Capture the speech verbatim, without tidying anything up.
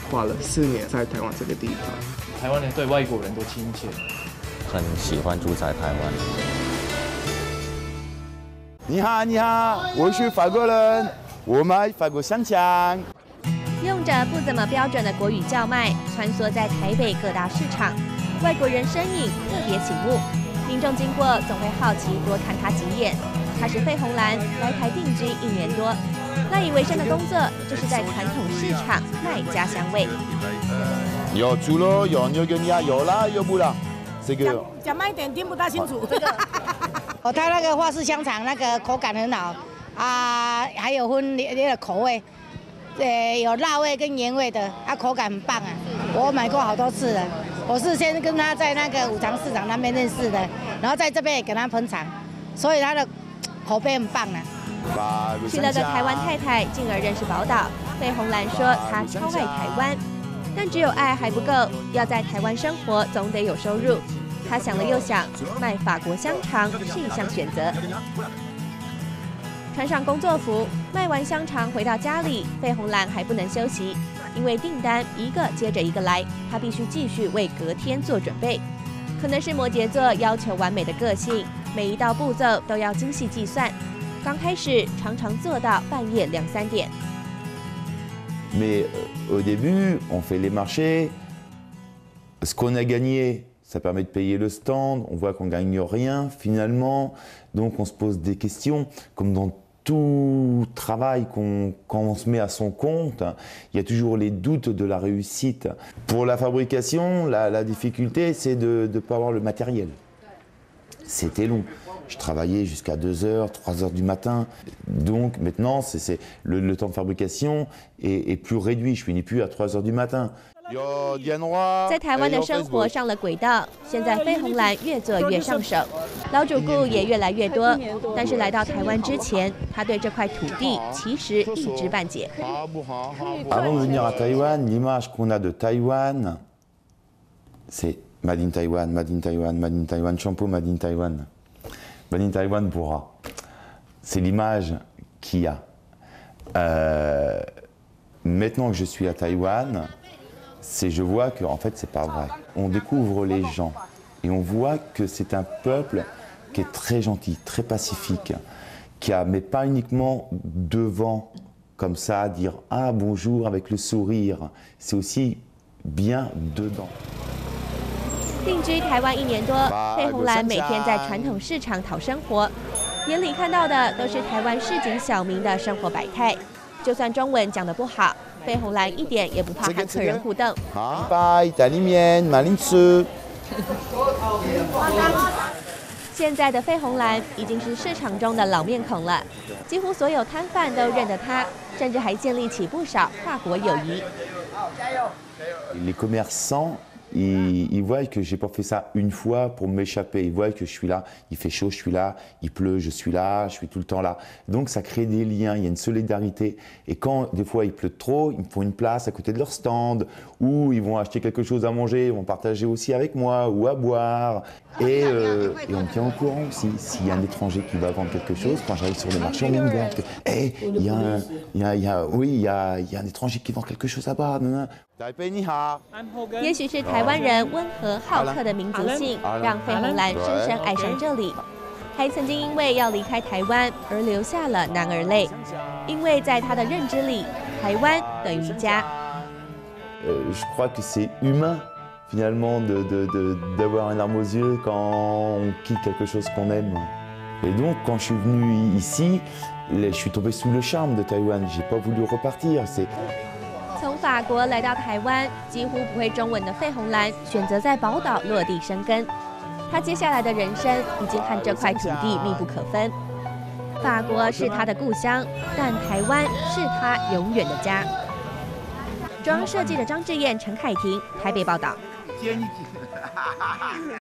花了四年在台湾这个地方。 台湾人对外国人都亲切， 很喜欢住在台湾。 你好，你好，我是法国人，我买法国香肠。 用着不怎么标准的国语叫卖，穿梭在台北各大市场，外国人身影特别醒目，民众经过总会好奇多看他几眼。他是费鸿兰，来台定居一年多，赖以为生的工作就是在传统市场卖家乡味。 有猪肉，有牛跟鸭，有啦有不啦？这个讲慢一点，听不大清楚。这个哦，它那个花式香肠那个口感很好啊，还有分那个口味。 呃，有辣味跟盐味的，啊，口感很棒啊！我买过好多次了。我是先跟他在那个五常市场那边认识的，然后在这边也给他捧场，所以他的口碑很棒啊。 娶了个台湾太太，进而认识宝岛。费鸿兰说他超爱台湾，但只有爱还不够，要在台湾生活总得有收入。他想了又想，卖法国香肠是一项选择。 穿上工作服，卖完香肠回到家里，费鸿兰还不能休息，因为订单一个接着一个来，他必须继续为隔天做准备。可能是摩羯座要求完美的个性，每一道步骤都要精细计算。刚开始常常做到半夜两三点。 Mais au début, on fait les marchés. Ce qu'on a gagné, ça permet de payer le stand. On voit qu'on gagne rien finalement, donc on se pose des questions, comme dans tout travail, qu'on, quand on se met à son compte, il y a toujours les doutes de la réussite. Pour la fabrication, la, la difficulté, c'est de ne pas avoir le matériel. C'était long. Je travaillais jusqu'à deux heures, trois heures du matin. Donc maintenant, c'est, c'est, le, le temps de fabrication est, est plus réduit. Je finis plus à trois heures du matin. 在台湾的生活上了轨道，现在费鸿兰越做越上手，老主顾也越来越多。但是来到台湾之前，他对这块土地其实一知半解。 Avant de venir à Taïwan, l'image qu'on a de Taïwan, c'est Made in Taïwan, Made in Taïwan, Made in Taïwan, shampoo Made in Taïwan, Made in Taïwan pourra. C'est l'image qu'il y a. Euh, maintenant que je suis à Taïwan, c'est je vois que en fait c'est pas vrai. On découvre les gens et on voit que c'est un peuple qui est très gentil, très pacifique, qui a mais pas uniquement devant comme ça à dire ah bonjour avec le sourire, c'est aussi bien dedans. 定居台湾一年多，费鸿兰每天在传统市场讨生活，眼里看到的都是台湾市井小民的生活百态。就算中文讲得不好，费鸿兰一点也不怕和客人互动。 拜，意大利面，马铃薯。 现在的费鸿兰已经是市场中的老面孔了，几乎所有摊贩都认得他，甚至还建立起不少跨国友谊。 Les commerçants. Ils, ils voient que j'ai pas fait ça une fois pour m'échapper. Ils voient que je suis là, il fait chaud, je suis là, il pleut, je suis là, je suis tout le temps là. Donc ça crée des liens, il y a une solidarité. Et quand des fois il pleut trop, ils me font une place à côté de leur stand, ou ils vont acheter quelque chose à manger, ils vont partager aussi avec moi, ou à boire. Et, euh, et on me tient au courant aussi. S'il y a un étranger qui va vendre quelque chose, quand j'arrive sur le marché, on vient me voir. Hey, il y a un, il y a, il y a, oui, il y a, il y a un étranger qui vend quelque chose là-bas. 也许是台湾人温和好客的民族性，让费鸿兰深深爱上这里。还曾经因为要离开台湾而流下了男儿泪，因为在他的认知里，台湾等于家。 Euh, je crois que c'est humain finalement de, de, de, d'avoir une larme aux yeux quand on quitte quelque chose qu'on aime. Et donc quand je suis venu ici, je suis tombé sous le charme de Taïwan. J'ai pas voulu repartir. C'est 从法国来到台湾，几乎不会中文的费鸿兰选择在宝岛落地生根。他接下来的人生已经和这块土地密不可分。法国是他的故乡，但台湾是他永远的家。中央社记者张志燕、陈凯婷，台北报道。